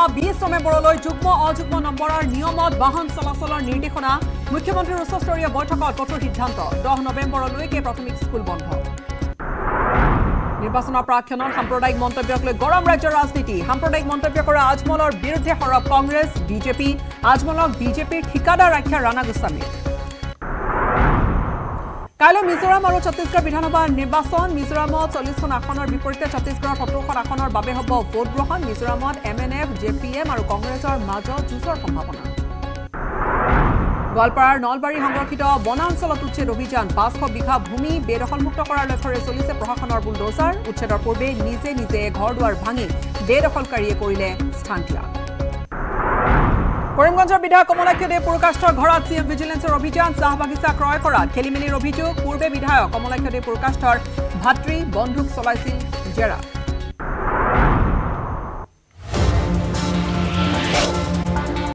20 নৱেম্বৰলৈ যুগ্ম অযুগ্ম নম্বৰৰ নিয়মত বাহন চলাচলৰ নিৰ্দেশনা মুখ্যমন্ত্ৰীৰ উচ্চস্তৰীয় বৈঠকত কঠোৰ সিদ্ধান্ত 10 নৱেম্বৰলৈকে প্ৰাথমিক স্কুল বন্ধ নিৰ্বাচনৰ প্ৰাক্ষণত সাম্প্ৰদায়িক মন্তব্যক লৈ গৰম ৰাজ্যৰ ৰাজনীতি সাম্প্ৰদায়িক মন্তব্য কৰা আজমলৰ বিৰুদ্ধে সৰব কংগ্ৰেছ বিজেপি আজমলক বিজেপিৰ ঠিকাদাৰ আখ্যা ৰাণা গোস্বামী কাইলৈ মিজোৰাম আৰু ছত্তীশগড় বিধানসভা নিৰ্বাচন মিজোৰামত 40খন আসনৰ বিপৰীতে ছত্তীশগড়ৰ 17খন আসনৰ বাবে হ'ব ভোট গ্ৰহণ মিজোৰামত MNF JPM আৰু কংগ্ৰেছৰ মাজত যুঁজৰ সম্ভাৱনা গোৱালপাৰাৰ নলবাৰী সংৰক্ষিত বনাঞ্চলত উচ্ছেদ অভিযান 500 বিঘা ভূমি বেদখলমুক্ত কৰাৰ লক্ষ্যৰে চলিছে প্ৰশাসনৰ বুলডোজাৰ উচ্ছেদৰ পূৰ্বে নিজে ঘৰ-দুৱাৰ ভাঙি বেদখলকাৰীয়ে কৰিলে স্থান ত্যাগ কৰিমগঞ্জৰ বিধায়ক কমলাক্ষ দে পুৰকাষ্টৰ ঘৰত CM ভিজিলেন্সৰ অভিযান চাহ বাগিচা ক্ৰয় কৰাত খেলিমেলিৰ অভিযোগ পূৰ্বে বিধায়ক কমলাক্ষ দে পুৰকাষ্টৰ ভাতৃ বন্ধুক চলাইছিল জেৰা